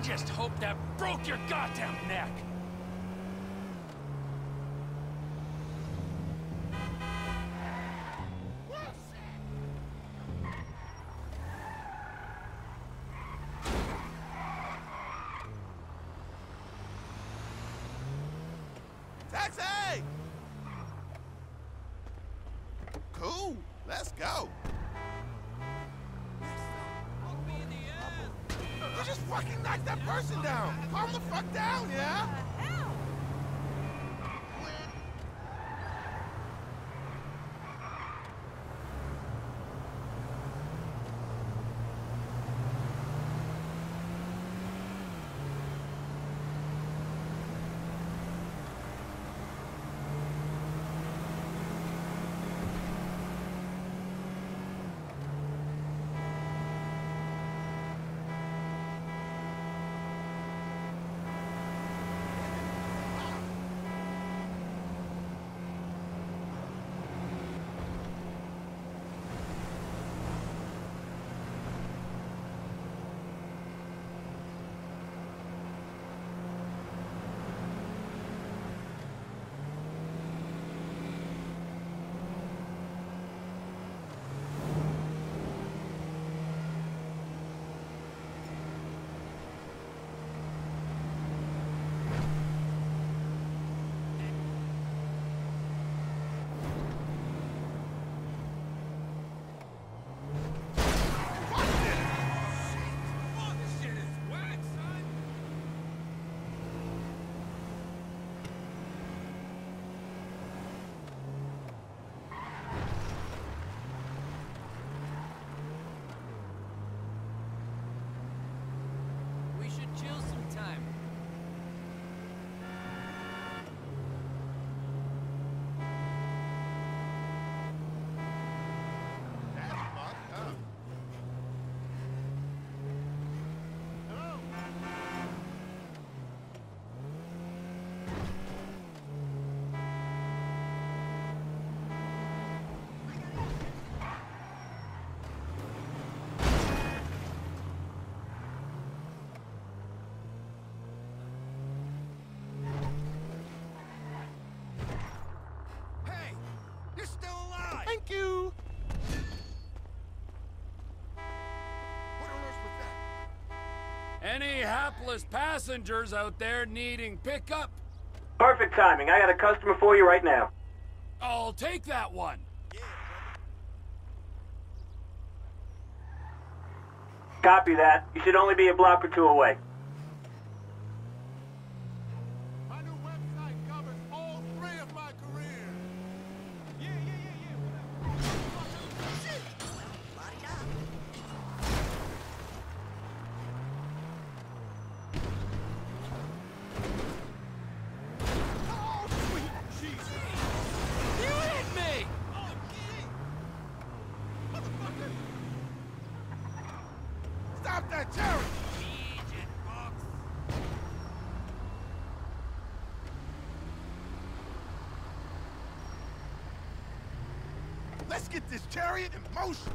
just hope that broke your goddamn neck! Taxi! Cool, let's go. You just fucking knocked that person down. Calm the fuck down, yeah? Thank you. What on earth was that? Any hapless passengers out there needing pickup? Perfect timing. I got a customer for you right now. I'll take that one. Copy that. You should only be a block or two away. My new website covers all 3 of my careers. Oh, sweet Jesus. You hit me! Motherfucker. Stop that, Jerry! Let's get this chariot in motion!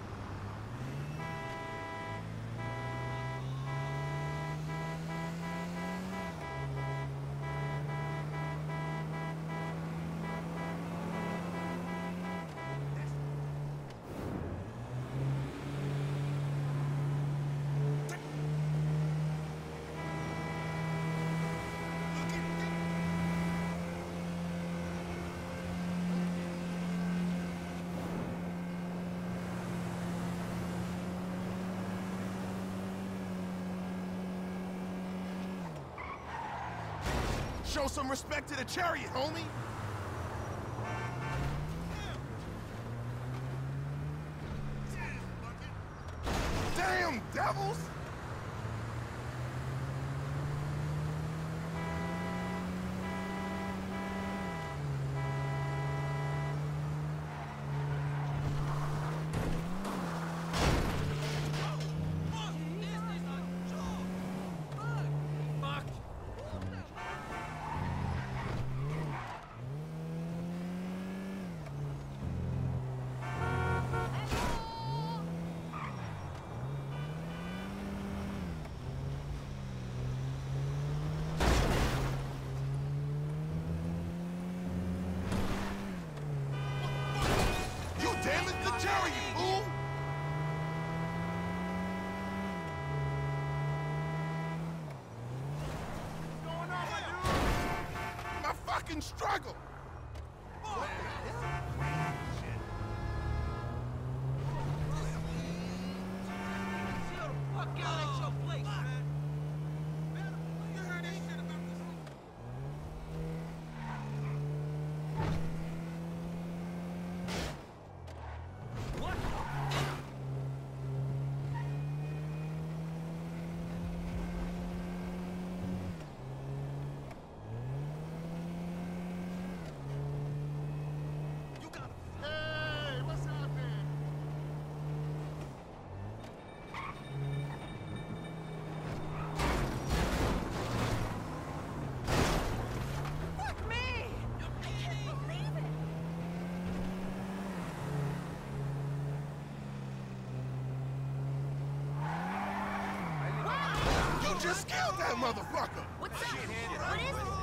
Show some respect to the chariot, homie! Damn devils! fucking struggle. Hey, what's happening? Fuck me! I can't believe it! You just killed that motherfucker. What's up? What is it?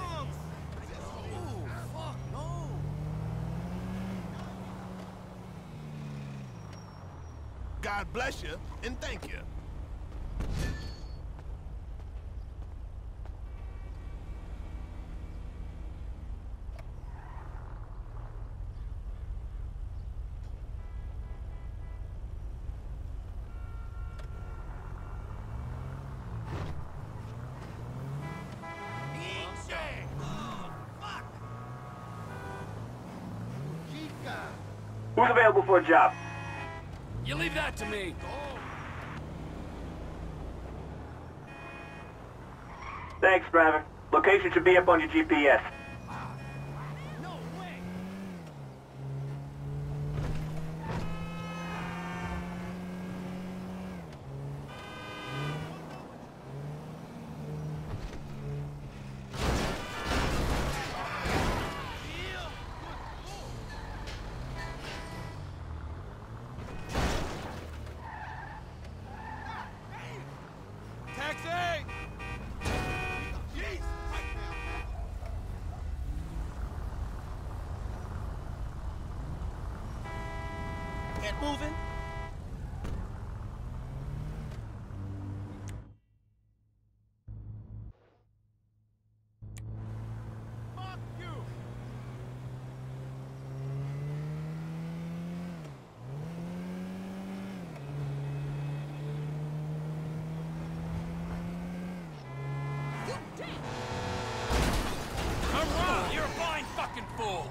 God bless you and thank you. Who's available for a job? You leave that to me. Thanks, driver. Location should be up on your GPS. No way. Taxi! Get moving. Fuck you. Come on, you're a blind fucking fool.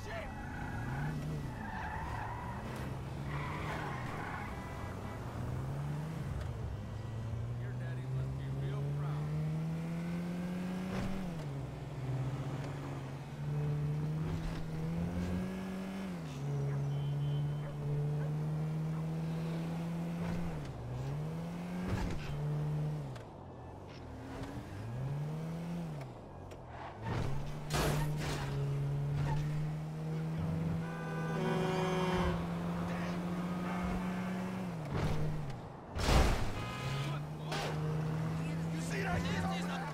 Your daddy must be real proud. You see that shit over there?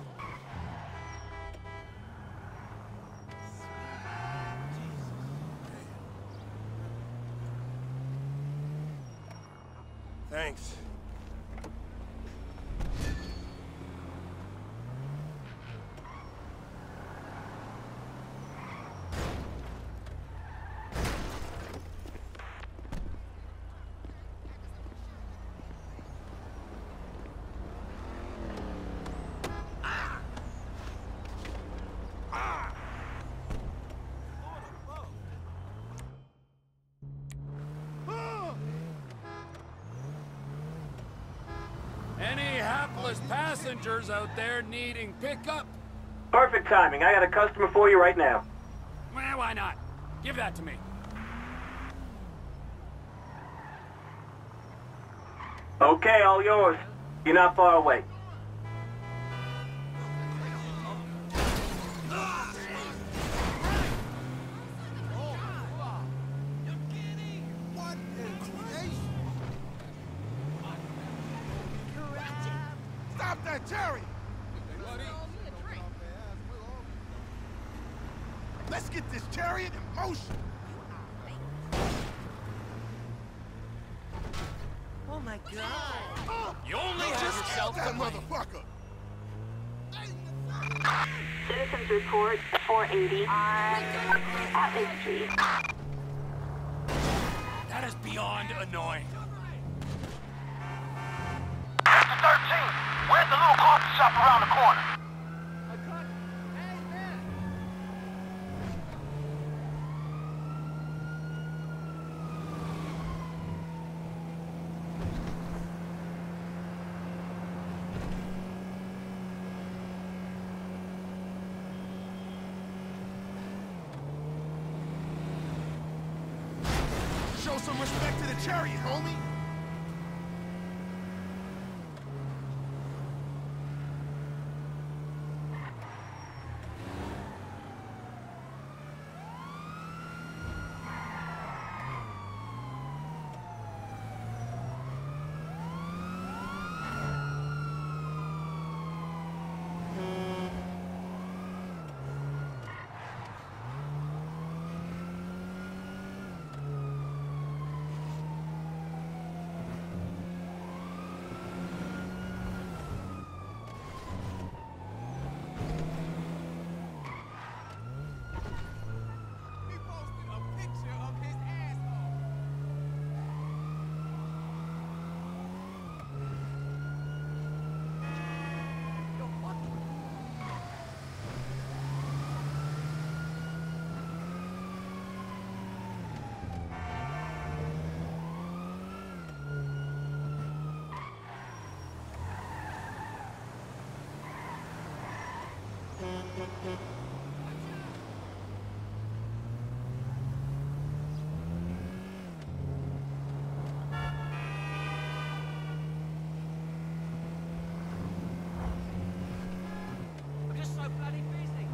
Thanks. Any hapless passengers out there needing pickup? Perfect timing. I got a customer for you right now. Well, why not? Give that to me. Okay, all yours. You're not far away. What in creation? Stop that chariot! Let's get this chariot in motion. Oh my god. You only You have just killed yourself that to blame. motherfucker. Citizens report 480 on Atlas Street. That is beyond annoying. Mr. 13, where's the little coffee shop around the corner? Show some respect to the chariot, homie. He posted a picture of his asshole. Yo, what? I'm just so bloody busy.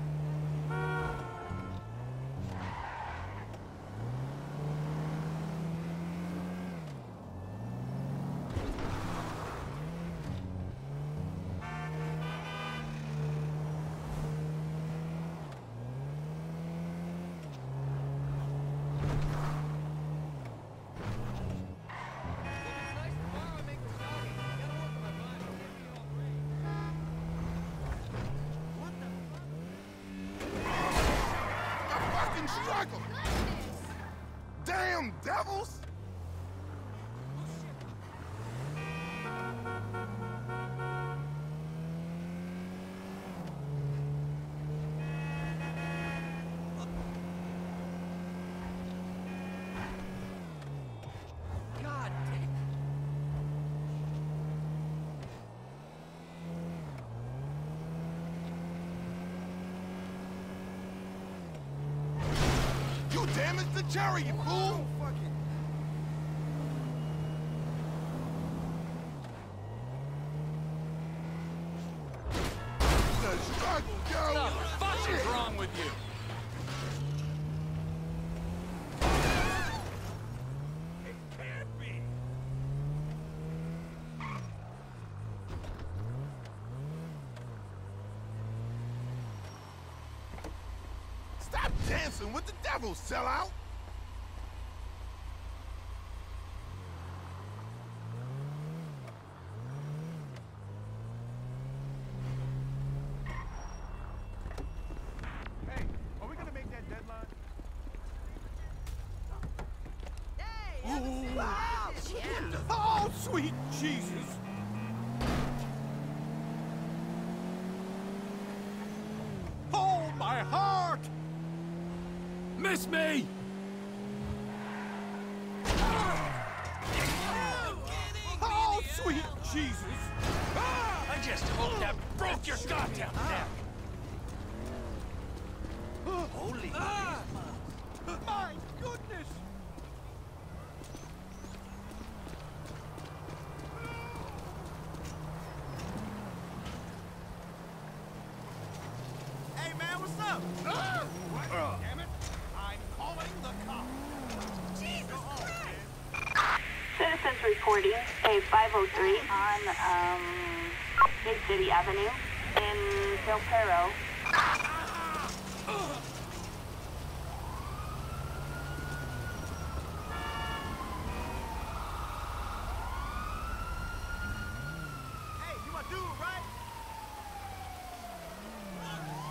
I fucking struggle. Damn devils. God damn. You damaged the chariot, fool. The struggle, yo. What the fuck is wrong with you? It can't be. Stop dancing with the devil, sellout. Hey, are we gonna make that deadline? Oh, sweet Jesus! Hold my heart! Miss me! Oh, sweet Jesus! I just hope that broke your goddamn neck! Holy My goodness! Hey man, what's up? Damn it! I'm calling the cops. Jesus Christ! Citizens reporting a 503 on Mid-City Avenue in Del Perro. Hey, you my dude, right?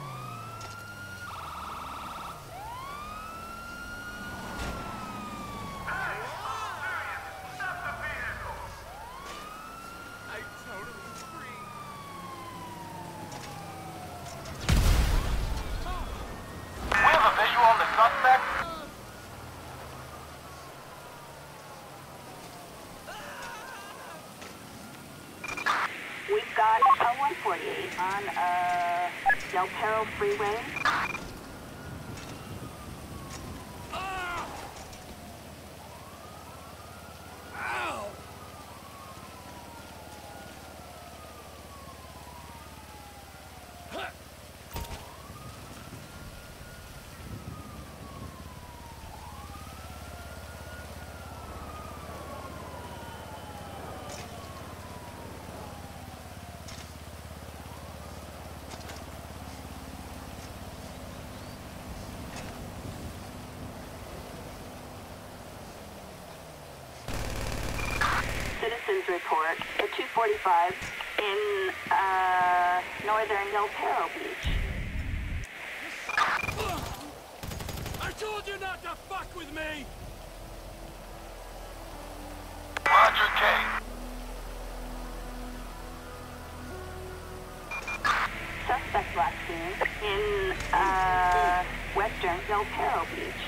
on Del Perro Freeway. Ah! Ow! Huh. Citizens report at 2:45 in northern Del Perro Beach. I told you not to fuck with me! Roger, K. Suspect last seen in western Del Perro Beach.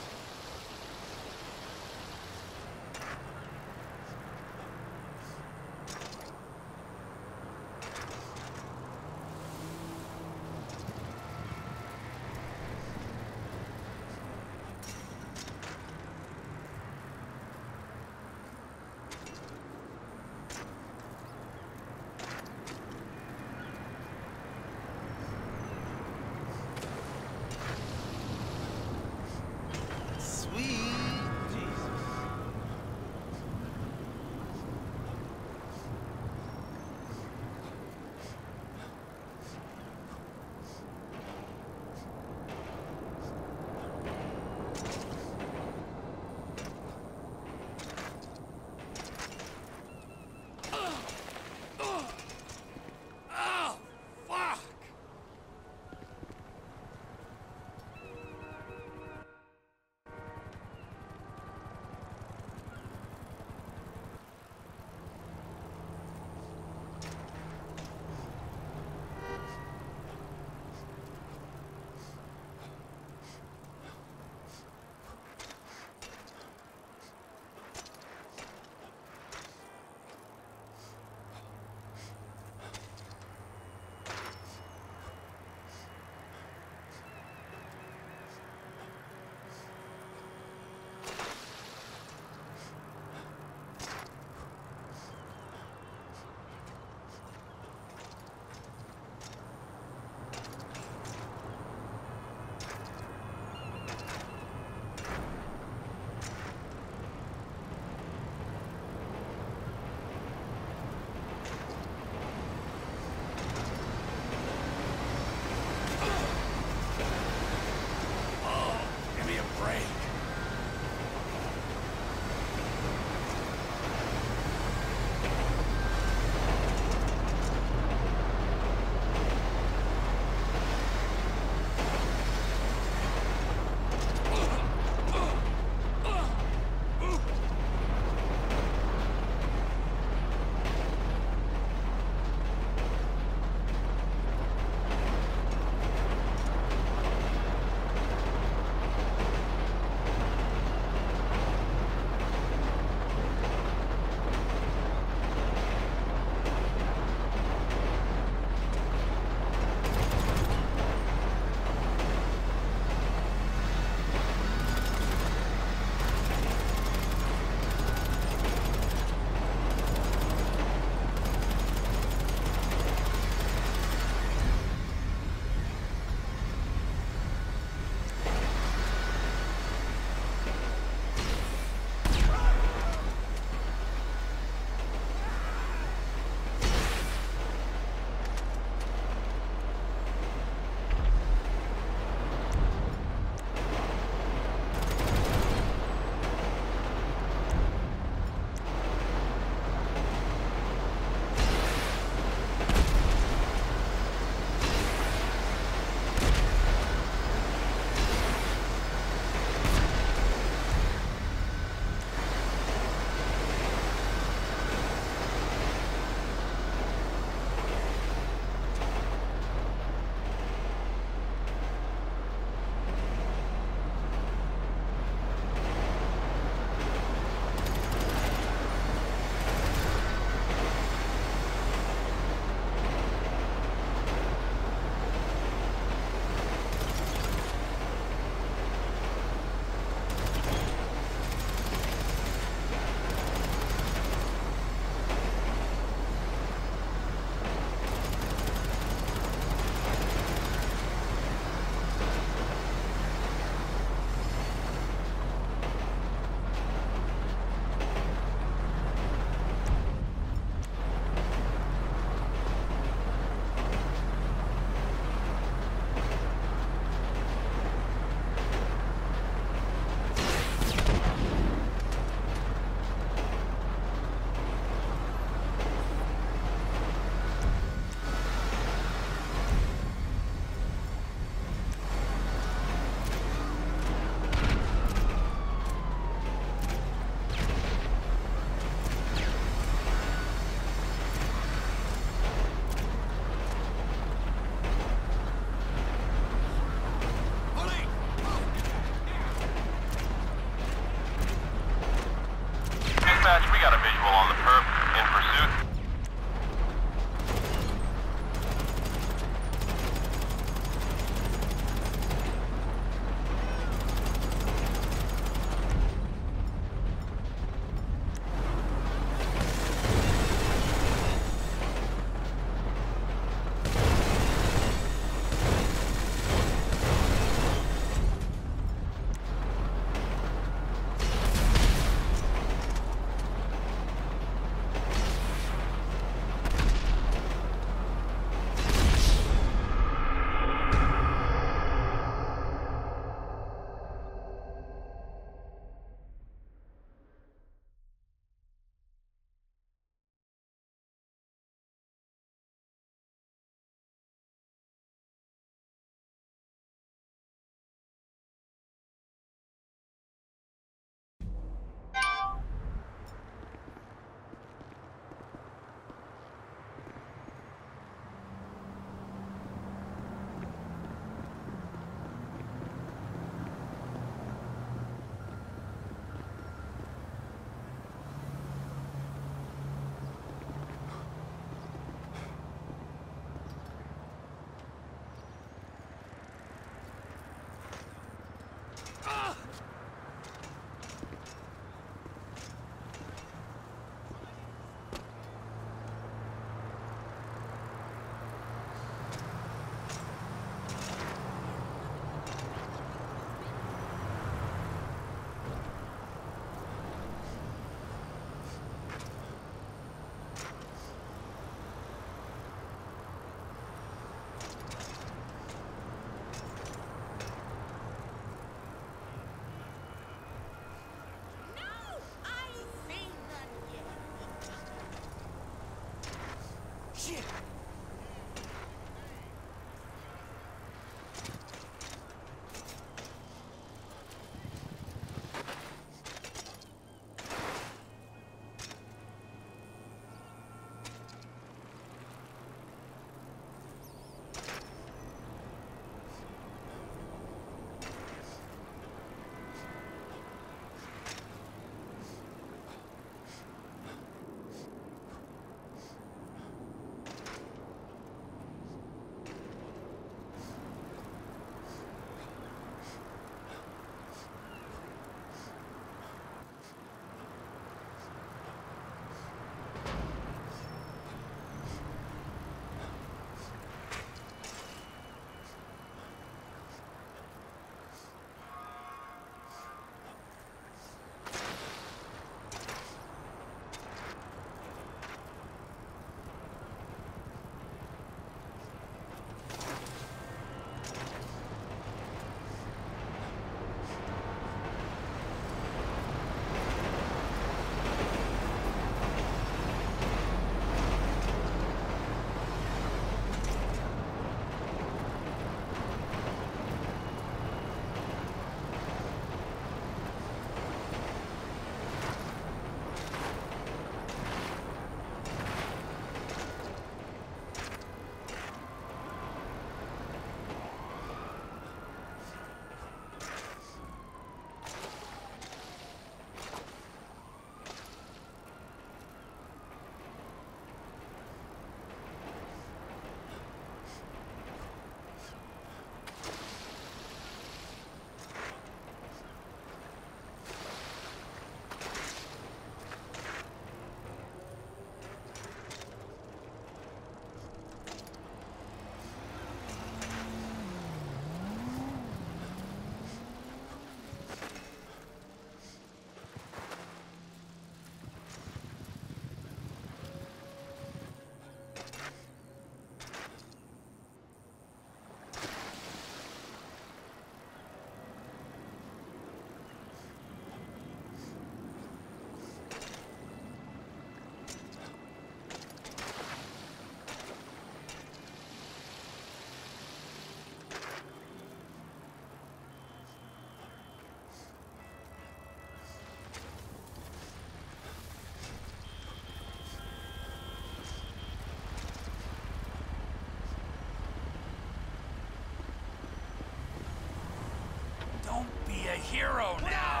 hero now.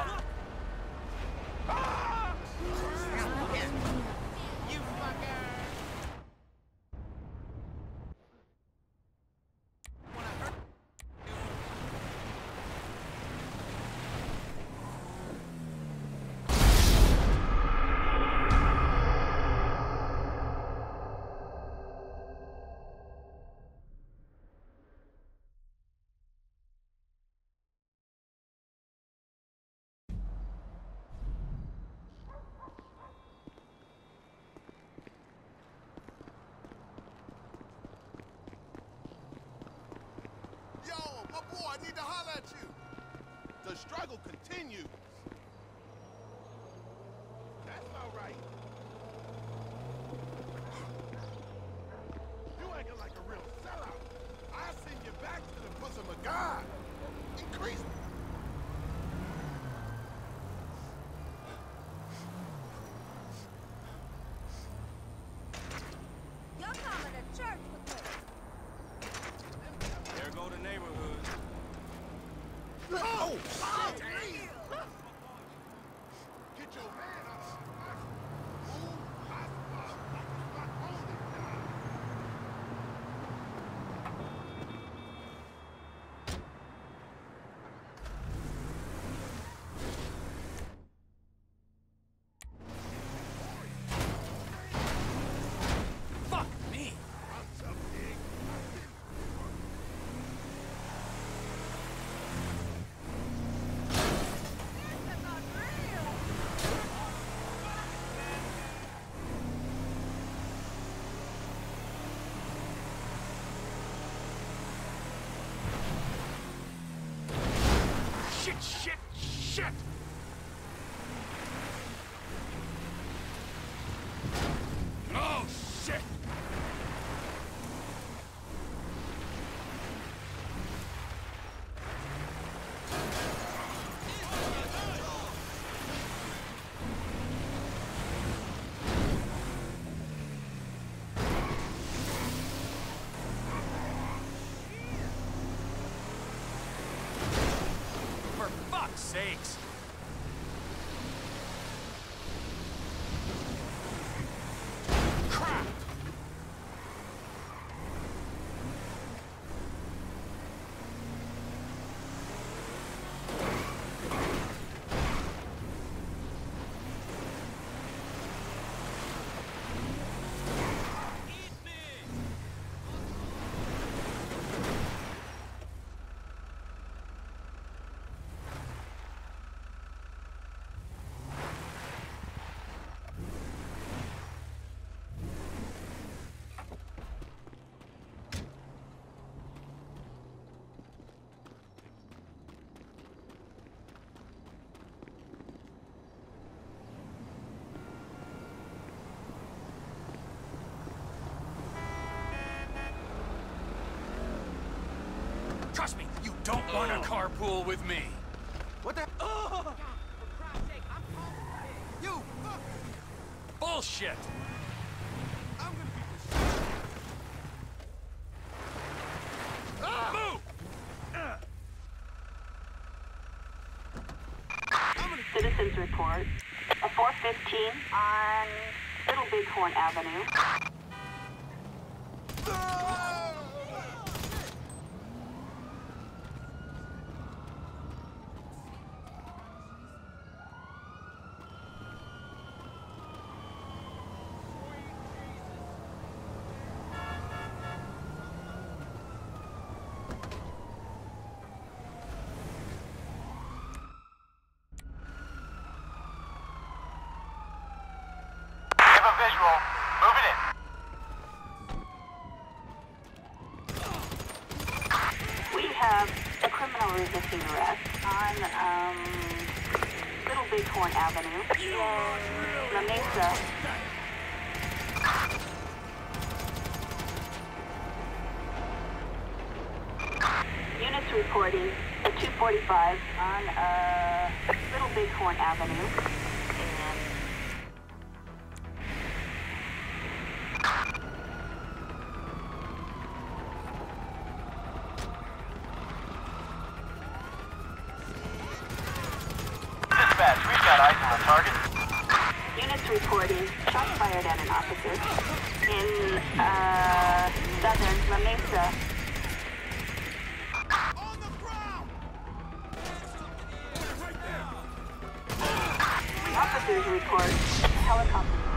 You fucker! Wanna hurt Yo, my boy, I need to holler at you. The struggle continues. That's all right. You acting like a real sellout. I send you back to the bosom of God. Increase. You're coming to church with me. There go the neighborhood. Oh! Oh, please! Get your man up. Ooh, my spot. My only job. Fuck me. I'm tough, pig. That's not real. Shit, shit, shit. Oh, shit. For fuck's sakes. Crap. Trust me, you don't want to carpool with me. What the? Oh! For Christ's sake, I'm calling you. Fuck! Bullshit. I'm gonna beat the shit. Move! Citizens report. A 415 on Little Bighorn Avenue. Give a visual. Move it in. We have a criminal resisting arrest on Little Bighorn Avenue in La Mesa. Units reporting a 245 on Little Bighorn Avenue. reporting shots fired at an officer in, southern La Mesa. On the ground! Officers report helicopter